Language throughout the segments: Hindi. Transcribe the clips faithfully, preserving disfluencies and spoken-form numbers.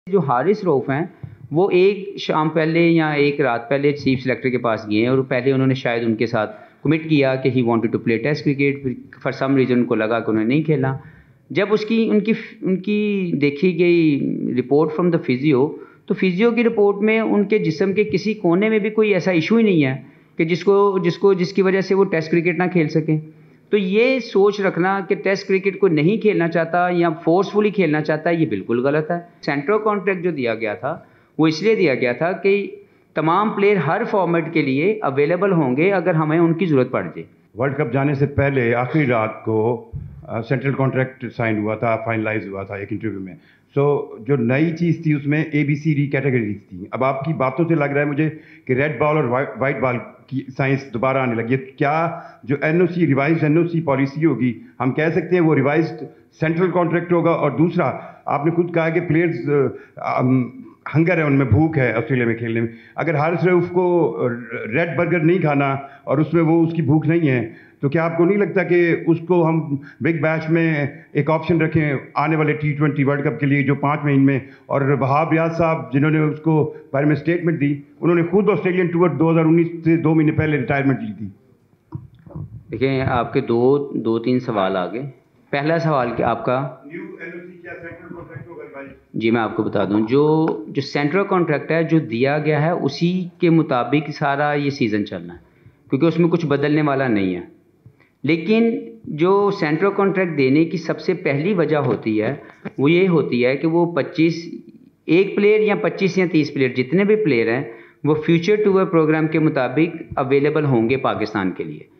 जो हारिस रऊफ हैं वो एक शाम पहले या एक रात पहले चीफ सेलेक्टर के पास गए और पहले उन्होंने शायद उनके साथ कमिट किया कि he wanted to play test cricket. For some reason उनको लगा कि उन्होंने नहीं खेला। जब उसकी उनकी उनकी देखी गई रिपोर्ट फ्रॉम द फिजियो, तो फिजियो की रिपोर्ट में उनके जिस्म के किसी कोने में भी कोई ऐसा इशू ही नहीं है कि जिसको जिसको जिसकी वजह से वो टेस्ट क्रिकेट ना खेल सकें। तो ये सोच रखना कि टेस्ट क्रिकेट को नहीं खेलना चाहता या फोर्सफुली खेलना चाहता है, ये बिल्कुल गलत है। सेंट्रल कॉन्ट्रैक्ट जो दिया गया था वो इसलिए दिया गया था कि तमाम प्लेयर हर फॉर्मेट के लिए अवेलेबल होंगे अगर हमें उनकी ज़रूरत पड़ जाए। वर्ल्ड कप जाने से पहले आखिरी रात को सेंट्रल कॉन्ट्रैक्ट साइन हुआ था, फाइनलाइज हुआ था एक इंटरव्यू में। सो so, जो नई चीज़ थी उसमें A B C D categories थी। अब आपकी बातों से लग रहा है मुझे कि रेड बॉल और वाइट बॉल की साइंस दोबारा आने लगी है। क्या जो N O C revise N O C policy होगी, हम कह सकते हैं वो रिवाइज्ड सेंट्रल कॉन्ट्रैक्ट होगा? और दूसरा, आपने खुद कहा कि प्लेयर्स हंगर है, उनमें भूख है ऑस्ट्रेलिया में खेलने में। अगर हारिस रऊफ को रेड बर्गर नहीं खाना और उसमें वो उसकी भूख नहीं है, तो क्या आपको नहीं लगता कि उसको हम बिग बैश में एक ऑप्शन रखें आने वाले टी ट्वेंटी वर्ल्ड कप के लिए जो पाँच महीने में? और वहाब रियाज साहब जिन्होंने उसको बारे में स्टेटमेंट दी, उन्होंने खुद ऑस्ट्रेलियन टूर दो हज़ार उन्नीस से दो महीने पहले रिटायरमेंट ली थी। देखिए, आपके दो दो तीन सवाल आ गए। पहला सवाल कि आपका न्यू एन ओ सी क्या सेंट्रल कॉन्ट्रैक्ट होगा भाई? जी, मैं आपको बता दूं, जो जो सेंट्रल कॉन्ट्रैक्ट है जो दिया गया है उसी के मुताबिक सारा ये सीज़न चलना है, क्योंकि उसमें कुछ बदलने वाला नहीं है। लेकिन जो सेंट्रल कॉन्ट्रैक्ट देने की सबसे पहली वजह होती है वो ये होती है कि वो पच्चीस एक प्लेयर या पच्चीस या तीस प्लेयर जितने भी प्लेयर हैं वो फ्यूचर टूर प्रोग्राम के मुताबिक अवेलेबल होंगे पाकिस्तान के लिए,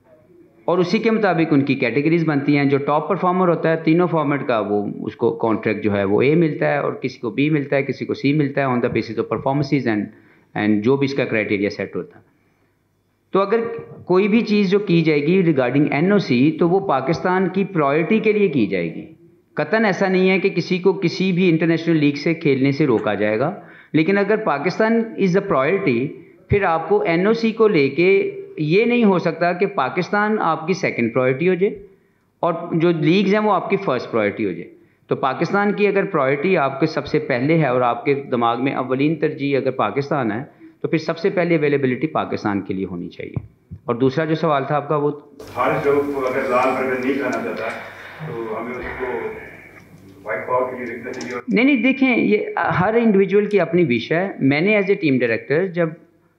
और उसी के मुताबिक उनकी कैटेगरीज बनती हैं। जो टॉप परफॉर्मर होता है तीनों फॉर्मेट का, वो उसको कॉन्ट्रैक्ट जो है वो ए मिलता है, और किसी को बी मिलता है, किसी को सी मिलता है, on the basis of performances and and जो भी इसका क्राइटेरिया सेट होता है। तो अगर कोई भी चीज़ जो की जाएगी रिगार्डिंग एन ओ सी, तो वो पाकिस्तान की प्रायोरिटी के लिए की जाएगी। कतन ऐसा नहीं है कि किसी को किसी भी इंटरनेशनल लीग से खेलने से रोका जाएगा। लेकिन अगर पाकिस्तान इज़ द प्रायोरिटी, फिर आपको एन ओ सी को लेके ये नहीं हो सकता कि पाकिस्तान आपकी सेकंड प्रायोरिटी हो जाए और जो लीग्स हैं वो आपकी फर्स्ट प्रायोरिटी हो जाए। तो पाकिस्तान की अगर प्रायोरिटी आपके सबसे पहले है और आपके दिमाग में अव्वलीन तरजीह अगर पाकिस्तान है, तो फिर सबसे पहले अवेलेबिलिटी पाकिस्तान के लिए होनी चाहिए। और दूसरा जो सवाल था आपका, वो हारिस रऊफ अगर लाल बर्गर नहीं खाना चाहता तो हमें उसको व्हाइट बॉल के लिए रखना चाहिए? नहीं नहीं, देखें, ये हर इंडिविजुअल की अपनी विश है। मैंने एज ए टीम डायरेक्टर जब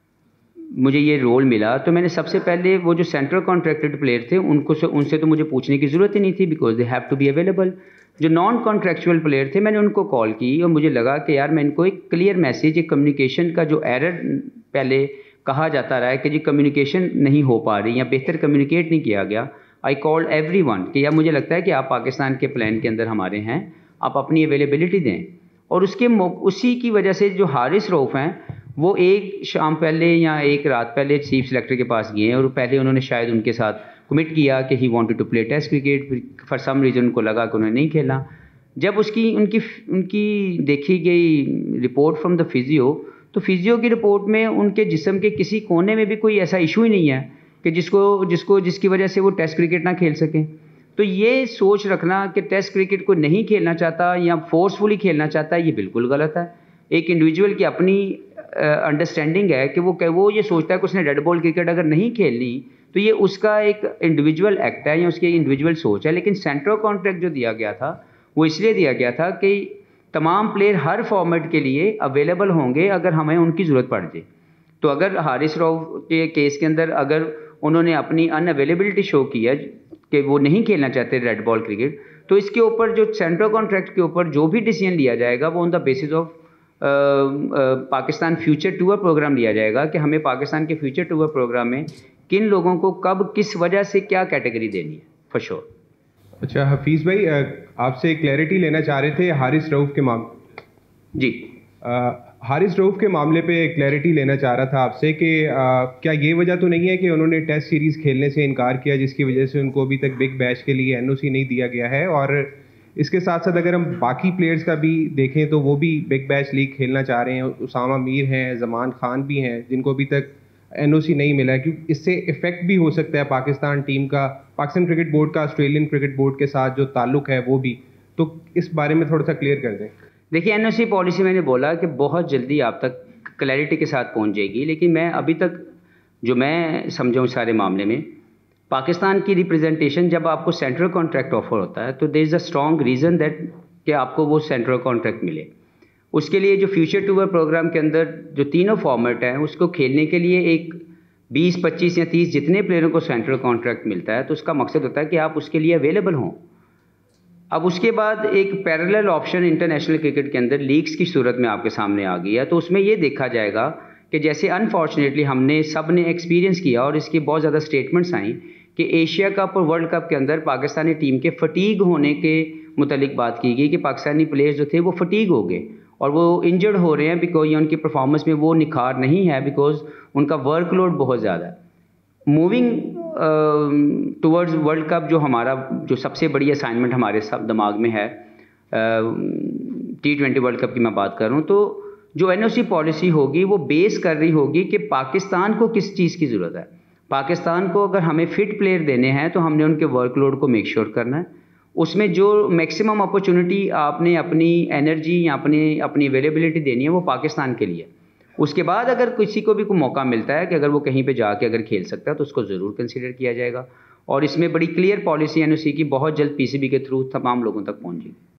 मुझे ये रोल मिला तो मैंने सबसे पहले वो जो सेंट्रल कॉन्ट्रैक्टेड प्लेयर थे उनको से उनसे तो मुझे पूछने की ज़रूरत ही नहीं थी, because they have to be available. जो नॉन कॉन्ट्रैक्चुअल प्लेयर थे मैंने उनको कॉल की और मुझे लगा कि यार मैं इनको एक क्लियर मैसेज, एक कम्युनिकेशन का जो एरर पहले कहा जाता रहा है कि जी कम्युनिकेशन नहीं हो पा रही या बेहतर कम्युनिकेट नहीं किया गया, आई कॉल्ड एवरी वन कि यार मुझे लगता है कि आप पाकिस्तान के प्लान के अंदर हमारे हैं, आप अपनी अवेलेबिलिटी दें। और उसके उसी की वजह से जो हारिस रऊफ हैं वो एक शाम पहले या एक रात पहले चीफ सेलेक्टर के पास गए और पहले उन्होंने शायद उनके साथ कमिट किया कि he wanted to play test cricket. For some reason उनको लगा कि उन्होंने नहीं खेला। जब उसकी उनकी उनकी देखी गई रिपोर्ट फ्रॉम द फिजियो, तो फिजियो की रिपोर्ट में उनके जिस्म के किसी कोने में भी कोई ऐसा इशू ही नहीं है कि जिसको जिसको जिसकी वजह से वो टेस्ट क्रिकेट ना खेल सकें। तो ये सोच रखना कि टेस्ट क्रिकेट को नहीं खेलना चाहता या फोर्सफुली खेलना चाहता है, ये बिल्कुल गलत है। एक इंडिविजुअल की अपनी अंडरस्टैंडिंग uh, है कि वो वो ये सोचता है कि उसने रेड बॉल क्रिकेट अगर नहीं खेलनी तो ये उसका एक इंडिविजुअल एक्ट है या उसकी इंडिविजुअल सोच है। लेकिन सेंट्रल कॉन्ट्रैक्ट जो दिया गया था वो इसलिए दिया गया था कि तमाम प्लेयर हर फॉर्मेट के लिए अवेलेबल होंगे अगर हमें उनकी ज़रूरत पड़ जाए। तो अगर हारिस रऊफ के केस के अंदर अगर उन्होंने अपनी अनअवेलेबिलिटी शो की है कि वो नहीं खेलना चाहते रेड बॉल क्रिकेट, तो इसके ऊपर जो सेंट्रल कॉन्ट्रैक्ट के ऊपर जो भी डिसीजन लिया जाएगा वो on the basis of Pakistan future tour program लिया जाएगा कि हमें पाकिस्तान के फ्यूचर टूर प्रोग्राम में किन लोगों को कब किस वजह से क्या कैटेगरी देनी है, फॉर श्योर। अच्छा हफीज़ भाई, आपसे क्लैरिटी लेना चाह रहे थे हारिस रऊफ के मामले। जी, आ, हारिस रऊफ के मामले पे क्लैरिटी लेना चाह रहा था आपसे कि आ, क्या ये वजह तो नहीं है कि उन्होंने टेस्ट सीरीज़ खेलने से इनकार किया जिसकी वजह से उनको अभी तक बिग बैश के लिए एन ओ सी नहीं दिया गया है? और इसके साथ साथ अगर हम बाकी प्लेयर्स का भी देखें तो वो भी बिग बैश लीग खेलना चाह रहे हैं। उसामा मीर हैं, ज़मान खान भी हैं जिनको अभी तक एन ओ सी नहीं मिला है, क्योंकि इससे इफेक्ट भी हो सकता है पाकिस्तान टीम का, पाकिस्तान क्रिकेट बोर्ड का ऑस्ट्रेलियन क्रिकेट बोर्ड के साथ जो ताल्लुक है वो भी। तो इस बारे में थोड़ा सा क्लियर कर दें। देखिए, एनओसी पॉलिसी मैंने बोला कि बहुत जल्दी आप तक क्लैरिटी के साथ पहुंच जाएगी, लेकिन मैं अभी तक जो मैं समझा हूँ सारे मामले में, पाकिस्तान की रिप्रेजेंटेशन जब आपको सेंट्रल कॉन्ट्रैक्ट ऑफर होता है तो there is a strong reason that कि आपको वो सेंट्रल कॉन्ट्रैक्ट मिले। उसके लिए जो फ्यूचर टूर प्रोग्राम के अंदर जो तीनों फॉर्मेट हैं उसको खेलने के लिए एक बीस, पच्चीस या तीस जितने प्लेयरों को सेंट्रल कॉन्ट्रैक्ट मिलता है तो उसका मकसद होता है कि आप उसके लिए अवेलेबल हों। अब उसके बाद एक पैरेलल ऑप्शन इंटरनेशनल क्रिकेट के अंदर लीग्स की सूरत में आपके सामने आ गई है, तो उसमें ये देखा जाएगा कि जैसे अनफॉर्चुनेटली हमने सब ने एक्सपीरियंस किया और इसकी बहुत ज़्यादा स्टेटमेंट्स आई कि एशिया कप और वर्ल्ड कप के अंदर पाकिस्तानी टीम के फटीग होने के मुतालिक बात की गई कि पाकिस्तानी प्लेयर्स जो थे वो फटीग हो गए और वो इंजर्ड हो रहे हैं बिकॉज या उनकी परफॉर्मेंस में वो निखार नहीं है बिकॉज उनका वर्कलोड बहुत ज़्यादा है। मूविंग टुवर्ड्स वर्ल्ड कप जो हमारा जो सबसे बड़ी असाइनमेंट हमारे सब दिमाग में है, टी ट्वेंटी वर्ल्ड कप की मैं बात कर रहा हूँ, तो जो एनओसी पॉलिसी होगी वो बेस कर रही होगी कि पाकिस्तान को किस चीज़ की ज़रूरत है। पाकिस्तान को अगर हमें फिट प्लेयर देने हैं तो हमने उनके वर्कलोड को मेक श्योर करना है, उसमें जो मैक्सिमम अपॉर्चुनिटी आपने अपनी एनर्जी या अपनी अपनी अवेलेबिलिटी देनी है वो पाकिस्तान के लिए। उसके बाद अगर किसी को भी कोई मौका मिलता है कि अगर वो कहीं पे जाके अगर खेल सकता है तो उसको ज़रूर कंसीडर किया जाएगा और इसमें बड़ी क्लियर पॉलिसी एनओसी की बहुत जल्द पीसीबी के थ्रू तमाम लोगों तक पहुंचेगी।